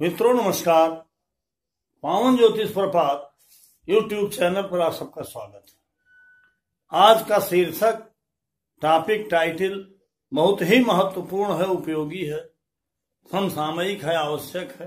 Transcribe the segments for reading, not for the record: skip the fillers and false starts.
मित्रों नमस्कार। पावन ज्योतिष प्रभात यूट्यूब चैनल पर आप सबका स्वागत है। आज का शीर्षक टॉपिक टाइटल बहुत ही महत्वपूर्ण है, उपयोगी है, समसामयिक है, आवश्यक है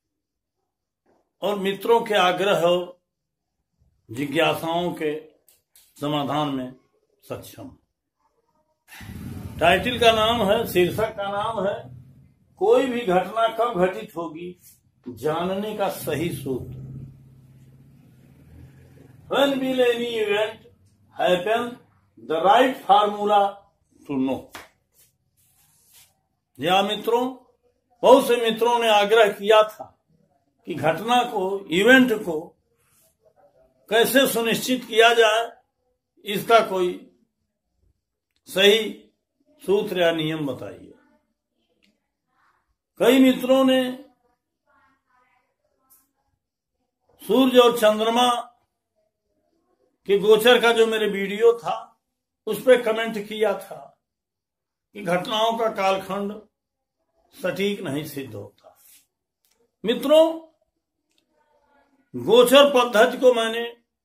और मित्रों के आग्रह और जिज्ञासाओं के समाधान में सक्षम। टाइटल का नाम है, शीर्षक का नाम है, कोई भी घटना कब घटित होगी जानने का सही सूत्र। When will any event happen? The right formula to know। या मित्रों, बहुत से मित्रों ने आग्रह किया था कि घटना को, इवेंट को कैसे सुनिश्चित किया जाए, इसका कोई सही सूत्र या नियम बताइए। कई मित्रों ने सूर्य और चंद्रमा के गोचर का जो मेरे वीडियो था उस पर कमेंट किया था कि घटनाओं का कालखंड सटीक नहीं सिद्ध होता। मित्रों, गोचर पद्धति को मैंने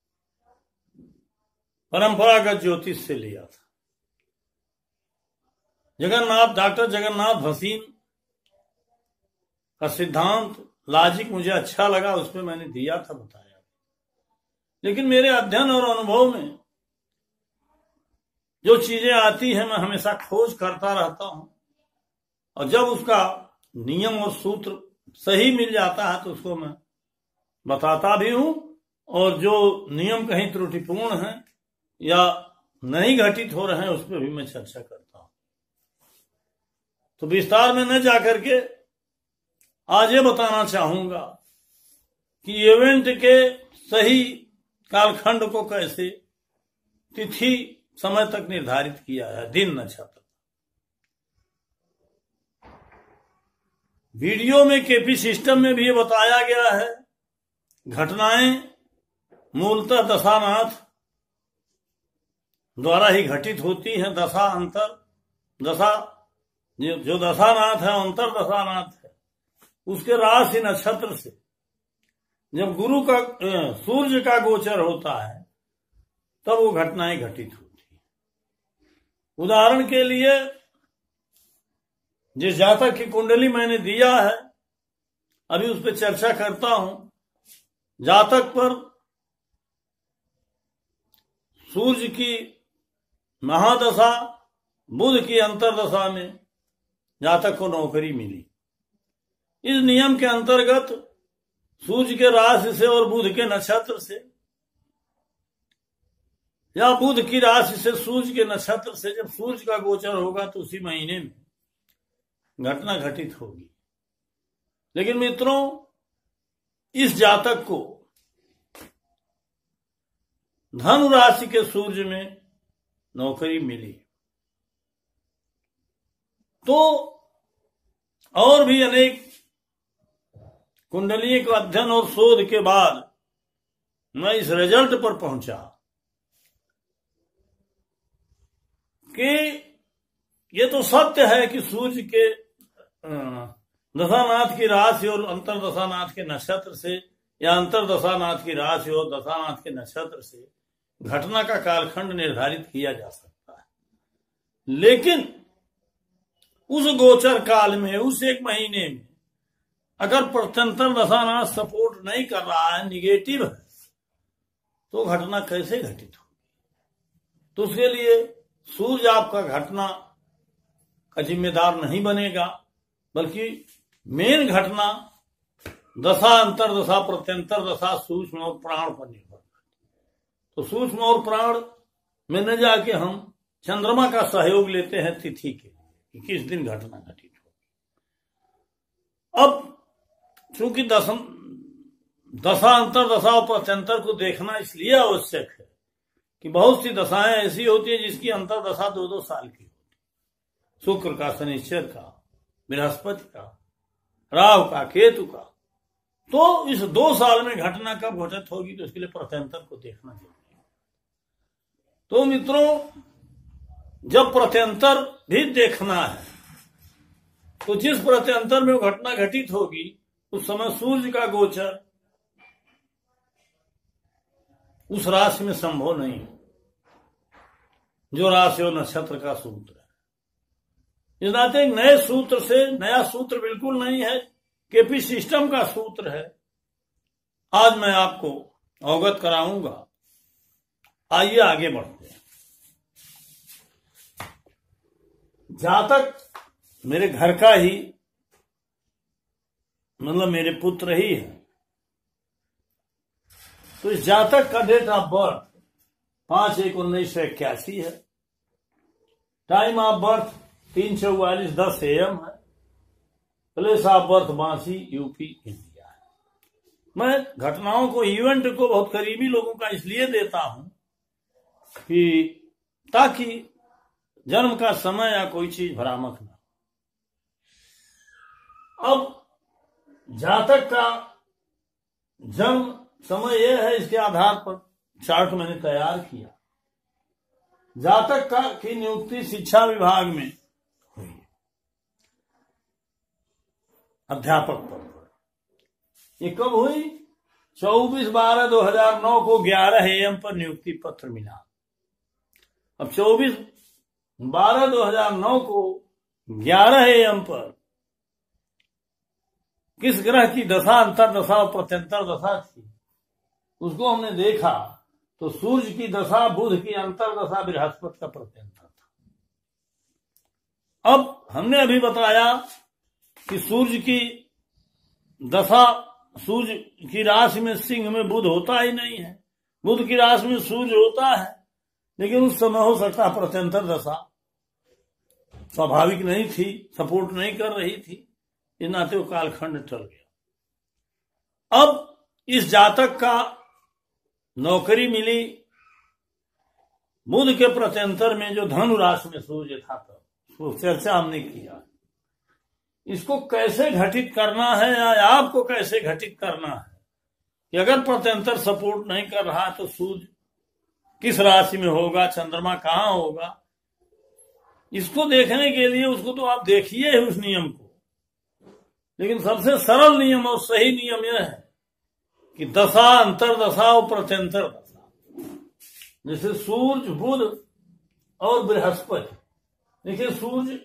परंपरागत ज्योतिष से लिया था। डॉक्टर जगन्नाथ भसीन का सिद्धांत लॉजिक मुझे अच्छा लगा, उस पर मैंने दिया था, बताया। लेकिन मेरे अध्ययन और अनुभव में जो चीजें आती हैं मैं हमेशा खोज करता रहता हूं और जब उसका नियम और सूत्र सही मिल जाता है तो उसको मैं बताता भी हूं और जो नियम कहीं त्रुटिपूर्ण है या नहीं घटित हो रहे हैं उस पर भी मैं चर्चा करता हूं। तो विस्तार में न जाकर के आज ये बताना चाहूंगा कि इवेंट के सही कालखंड को कैसे तिथि समय तक निर्धारित किया है, दिन नक्षत्र। वीडियो में केपी सिस्टम में भी ये बताया गया है, घटनाएं मूलतः दशानाथ द्वारा ही घटित होती हैं। दशा अंतर दशा, जो दशानाथ है, अंतर दशानाथ है, उसके राशि नक्षत्र से जब गुरु का सूर्य का गोचर होता है तब वो घटनाएं घटित होती है। उदाहरण के लिए जिस जातक की कुंडली मैंने दिया है अभी उस पर चर्चा करता हूं। जातक पर सूर्य की महादशा, बुध की अंतरदशा में जातक को नौकरी मिली। इस नियम के अंतर्गत सूर्य के राशि से और बुध के नक्षत्र से या बुध की राशि से सूर्य के नक्षत्र से जब सूर्य का गोचर होगा तो उसी महीने में घटना घटित होगी। लेकिन मित्रों, इस जातक को धनु राशि के सूर्य में नौकरी मिली तो और भी अनेक कुंडली के अध्ययन और शोध के बाद मैं इस रिजल्ट पर पहुंचा कि ये तो सत्य है कि सूर्य के दशानाथ की राशि और अंतर दशानाथ के नक्षत्र से या अंतर दशानाथ की राशि और दशानाथ के नक्षत्र से घटना का कालखंड निर्धारित किया जा सकता है। लेकिन उस गोचर काल में, उस एक महीने में अगर प्रत्यंतर दशानाथ सपोर्ट नहीं कर रहा है, निगेटिव है, तो घटना कैसे घटित होगी? तो उसके लिए सूर्य आपका घटना का जिम्मेदार नहीं बनेगा, बल्कि मेन घटना दशा, अंतर दशा, प्रत्यंतर दशा, सूक्ष्म और प्राण पर निर्भर करती। तो सूक्ष्म और प्राण में न जाके हम चंद्रमा का सहयोग लेते हैं तिथि के लिए कि किस दिन घटना घटित होगी। अब चूंकि दशा, अंतर दशा और प्रत्यंतर को देखना इसलिए आवश्यक है कि बहुत सी दशाएं ऐसी होती है जिसकी अंतर दशा 2-2 साल की होती। शुक्र का, शनिश्चर का, बृहस्पति का, राहु का, केतु का। तो इस 2 साल में घटना कब घटित होगी तो इसके लिए प्रत्यंतर को देखना जरूरी है। तो मित्रों, जब प्रत्यंतर भी देखना है तो जिस प्रत्यंतर में वो घटना घटित होगी उस समय सूर्य का गोचर उस राशि में संभव नहीं, जो राशि और नक्षत्र का सूत्र है। इस नाते एक नए सूत्र से, नया सूत्र बिल्कुल नहीं है, केपी सिस्टम का सूत्र है, आज मैं आपको अवगत कराऊंगा। आइए आगे बढ़ते हैं। जातक मेरे घर का ही, मतलब मेरे पुत्र ही है, तो इस जातक का डेट ऑफ बर्थ 5/1/1981 है। टाइम ऑफ बर्थ 3:44 AM है। Place of birth Bansi, UP, India है। मैं घटनाओं को, इवेंट को बहुत करीबी लोगों का इसलिए देता हूं कि ताकि जन्म का समय या कोई चीज भ्रामक ना। अब जातक का जन्म समय यह है, इसके आधार पर चार्ट मैंने तैयार किया। जातक का की नियुक्ति शिक्षा विभाग में हुई, अध्यापक पद पर। ये कब हुई? 24/12/2009 को 11 AM पर नियुक्ति पत्र मिला। अब 24/12/2009 को 11 AM पर किस ग्रह की दशा, अंतरदशा और प्रत्यंतर दशा थी, उसको हमने देखा तो सूर्य की दशा, बुध की अंतरदशा, बृहस्पति का प्रत्यंतर था। अब हमने अभी बताया कि सूर्य की दशा, सूर्य की राशि में सिंह में बुध होता ही नहीं है, बुध की राशि में सूर्य होता है, लेकिन उस समय हो सकता है प्रत्यंतर दशा स्वाभाविक नहीं थी, सपोर्ट नहीं कर रही थी, इस नाते वो कालखंड टल गया। अब इस जातक का नौकरी मिली बुध के प्रत्यंतर में, जो धनु राशि में सूर्य था, तो चर्चा हमने किया। इसको कैसे घटित करना है या आपको कैसे घटित करना है कि अगर प्रत्यंतर सपोर्ट नहीं कर रहा तो सूर्य किस राशि में होगा, चंद्रमा कहां होगा, इसको देखने के लिए उसको तो आप देखिए उस नियम को, लेकिन सबसे सरल नियम और सही नियम यह है कि दशा, अंतरदशा और प्रत्यंतर दशा, जैसे सूर्य, बुध और बृहस्पति। देखिए सूर्य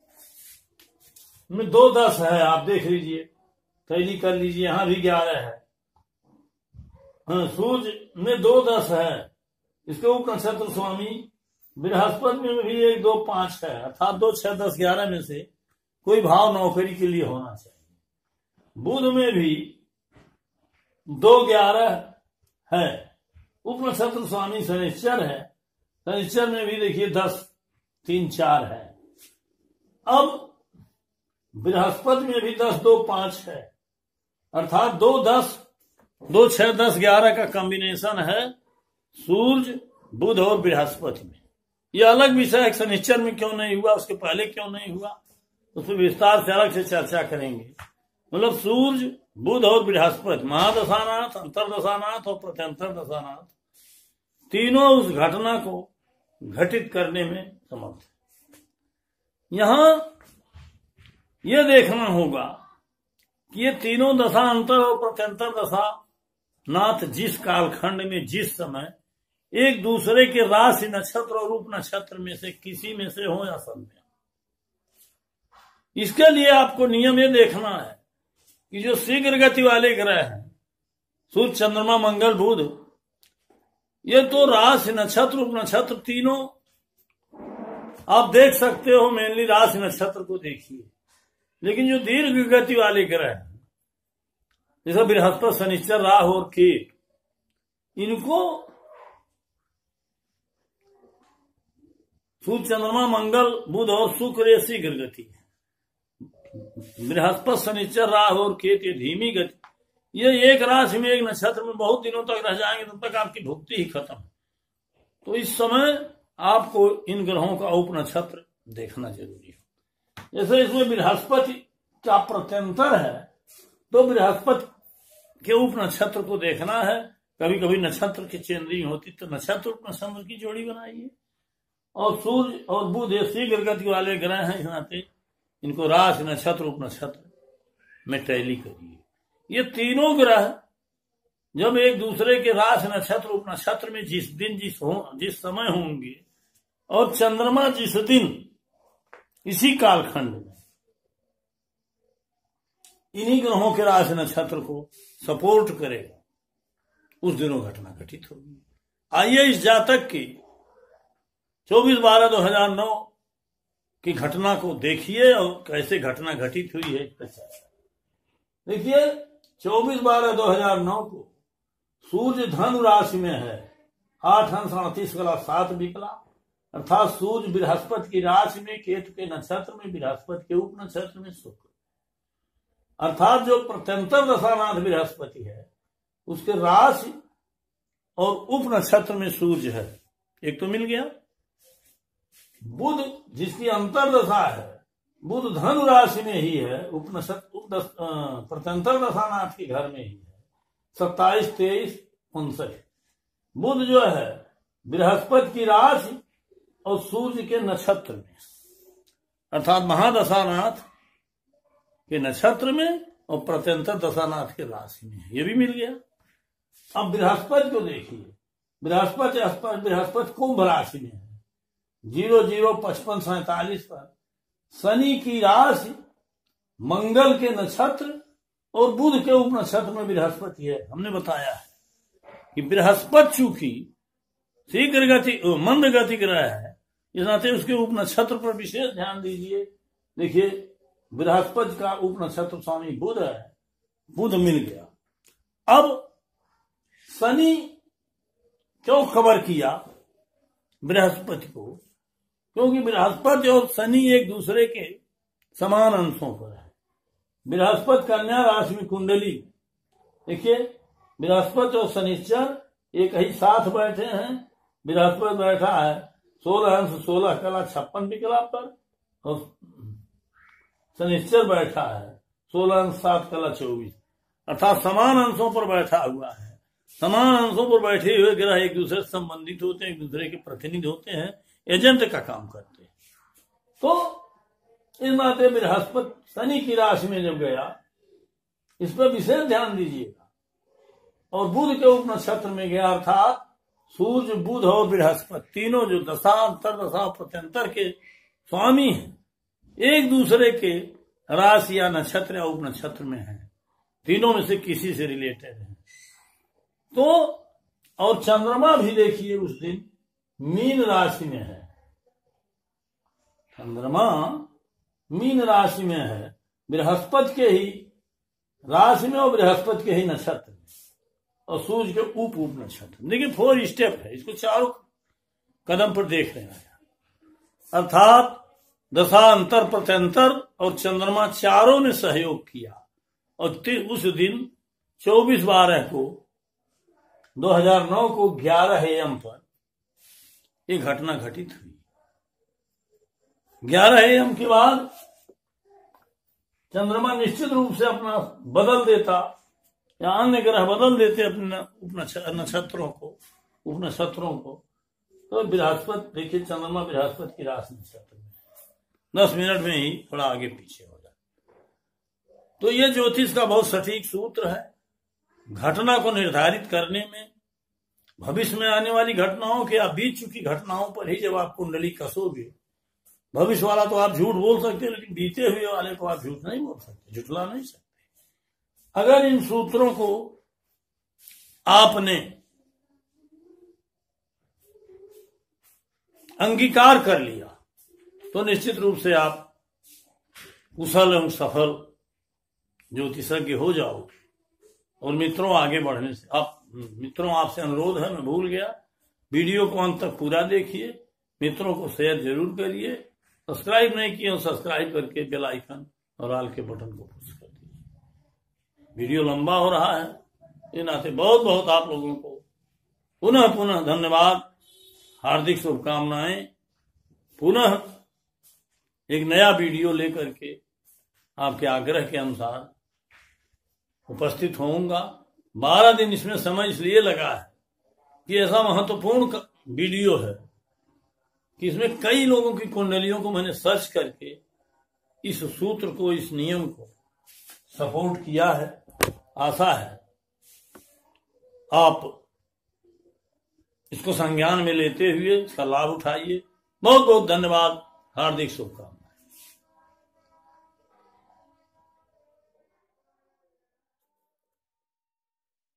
में 2 10 है, आप देख लीजिए, तैयारी कर लीजिए, यहां भी 11 है। हाँ, सूर्य में 2 10 है, इसके ऊपर नक्षत्र स्वामी बृहस्पति में भी 1 2 5 है, अर्थात 2 6 10 11 में से कोई भाव नौकरी के लिए होना चाहिए। बुध में भी 2 11 है, उप नक्षत्र स्वामी शनिश्चर है, शनिश्चर में भी देखिए 10 3 4 है। अब बृहस्पति में भी 10 2 5 है, अर्थात 2 10 2 6 10 11 का कॉम्बिनेशन है सूर्य, बुध और बृहस्पति में। यह अलग विषय है, शनिश्चर में क्यों नहीं हुआ, उसके पहले क्यों नहीं हुआ, उस पर विस्तार से अलग से चर्चा करेंगे। मतलब सूर्य, बुध और बृहस्पति, महादशानाथ, अंतरदशानाथ और प्रत्यंतर दशानाथ, तीनों उस घटना को घटित करने में समर्थ है। यहां यह देखना होगा कि ये तीनों दशा, अंतर और प्रत्यंतर दशा नाथ जिस कालखंड में, जिस समय एक दूसरे के राशि नक्षत्र और उप नक्षत्र में से किसी में से हो या सब में, इसके लिए आपको नियम ये देखना है कि जो शीघ्र गति वाले ग्रह हैं, सूर्य, चंद्रमा, मंगल, बुध, ये तो राशि नक्षत्र उप नक्षत्र तीनों आप देख सकते हो। मेनली राशि नक्षत्र को देखिए, लेकिन जो दीर्घ गति वाले ग्रह हैं, जैसे बृहस्पति, शनिश्चर, राहु और केतु, इनको सूर्य, चंद्रमा, मंगल, बुध और शुक्र ये शीघ्र गति है। बृहस्पति, शनिश्चर, राहु और केतु ये धीमी गति। ये एक राशि में, एक नक्षत्र में बहुत दिनों तक रह जाएंगे, तब तक आपकी भुक्ति ही खत्म। तो इस समय आपको इन ग्रहों का उप नक्षत्र देखना जरूरी है। जैसे इसमें बृहस्पति का प्रत्यंतर है, तो बृहस्पति के उप नक्षत्र को देखना है। कभी कभी नक्षत्र की चेंजिंग होती तो नक्षत्र उप नक्षत्र की जोड़ी बनाइए। और सूर्य और बुध ये शीघ्र गति वाले ग्रह हैं, इस नाते इनको राशि नक्षत्र उप नक्षत्र में टैली करिए। ये तीनों ग्रह जब एक दूसरे के राशि नक्षत्र उपनक्षत्र में जिस दिन जिस समय होंगे और चंद्रमा जिस दिन इसी कालखंड में इन्हीं ग्रहों के राशि नक्षत्र को सपोर्ट करेगा, उस दिनों घटना घटित होगी। आइए इस जातक की 24/12/2009 की घटना को देखिए और कैसे घटना घटित हुई है। देखिए 24/12/2009 को सूर्य धनु राशि में है, 8 अंश 38 कला 7 विकला, अर्थात सूर्य बृहस्पति की राशि में, केतु के नक्षत्र में, बृहस्पति के उप नक्षत्र में शुक्र, अर्थात जो प्रत्यंतर दशानाथ बृहस्पति है उसके राशि और उप नक्षत्र में सूर्य है। एक तो मिल गया। बुध जिसकी अंतरदशा है, बुध धनु राशि में ही है, प्रत्यंतर दशानाथ के घर में ही है, 27, 23, 59। बुध जो है बृहस्पति की राशि और सूर्य के नक्षत्र में, अर्थात महादशानाथ के नक्षत्र में और प्रत्यंतर दशानाथ के राशि में, ये भी मिल गया। अब बृहस्पति को देखिए, बृहस्पति कुंभ राशि में है, 005547 पर शनि की राशि, मंगल के नक्षत्र और बुध के उप नक्षत्र में बृहस्पति है। हमने बताया है कि बृहस्पति चूंकि शीघ्र गति मंद गति ग्रह है, इस नाते उसके उप नक्षत्र पर विशेष ध्यान दीजिए। देखिए बृहस्पति का उप नक्षत्र स्वामी बुध है, बुध मिल गया। अब शनि क्यों खबर किया बृहस्पति को? क्योंकि बृहस्पति और शनि एक दूसरे के समान अंशों पर है। बृहस्पति कन्या राशि में कुंडली, देखिए बृहस्पति और शनिश्चर एक ही साथ बैठे हैं। बृहस्पति बैठा है 16 अंश 16 कला 56 विकला पर और शनिश्चर बैठा है 16 अंश 7 कला 24, अर्थात समान अंशों पर बैठा हुआ है। समान अंशों पर बैठे हुए ग्रह एक दूसरे से संबंधित होते हैं, एक दूसरे के प्रतिनिधि होते हैं, एजेंट का काम करते हैं। तो इस नाते बृहस्पति शनि की राशि में जब गया, इस पर विशेष ध्यान दीजिएगा। और बुध के उप नक्षत्र में गया, अर्थात सूर्य बुध और बृहस्पति तीनों जो दशा अंतरदशा प्रत्यंतर के स्वामी हैं, एक दूसरे के राशि या नक्षत्र या उप नक्षत्र में है, तीनों में से किसी से रिलेटेड है। तो और चंद्रमा भी देखिए उस दिन मीन राशि में है, चंद्रमा मीन राशि में है, बृहस्पति के ही राशि में और बृहस्पति के ही नक्षत्र में और सूर्य के उप नक्षत्र। देखिए 4 स्टेप है, इसको चारों कदम पर देख रहे हैं, अर्थात दशा अंतर प्रत्यंतर और चंद्रमा चारों ने सहयोग किया। और उस दिन 24/12 को 2009 को 11 AM पर एक घटना घटित हुई। 11 AM के बाद चंद्रमा निश्चित रूप से अपना बदल देता या अन्य ग्रह बदल देते अपने नक्षत्रों को। तो बृहस्पति देखिए, चंद्रमा बृहस्पति की राशि नक्षत्र में 10 मिनट में ही थोड़ा आगे पीछे हो जाता। तो ये ज्योतिष का बहुत सटीक सूत्र है। घटना को निर्धारित करने में, भविष्य में आने वाली घटनाओं के या बीत चुकी घटनाओं पर ही जब आप कुंडली कसोगे, भविष्य वाला तो आप झूठ बोल सकते हैं, लेकिन बीते हुए वाले को आप झूठ नहीं बोल सकते, झुठला नहीं सकते। अगर इन सूत्रों को आपने अंगीकार कर लिया तो निश्चित रूप से आप कुशल एवं सफल ज्योतिषज्ञ हो जाओ। और मित्रों, आगे बढ़ने से आपसे अनुरोध है, मैं भूल गया, वीडियो को अंत तक पूरा देखिए, मित्रों को शेयर जरूर करिए, सब्सक्राइब नहीं किए सब्सक्राइब करके बेल आइकन और ऑल के बटन को प्रेस कर दीजिए। वीडियो लंबा हो रहा है, इस नाते बहुत बहुत आप लोगों को पुनः धन्यवाद, हार्दिक शुभकामनाएं। पुनः एक नया वीडियो लेकर के आपके आग्रह के अनुसार उपस्थित होऊंगा। 12 दिन इसमें समय इसलिए लगा है कि ऐसा महत्वपूर्ण वीडियो है कि इसमें कई लोगों की कुंडलियों को मैंने सर्च करके इस सूत्र को, इस नियम को सपोर्ट किया है। आशा है आप इसको संज्ञान में लेते हुए इसका लाभ उठाइए। बहुत बहुत धन्यवाद, हार्दिक शुभकामनाएं।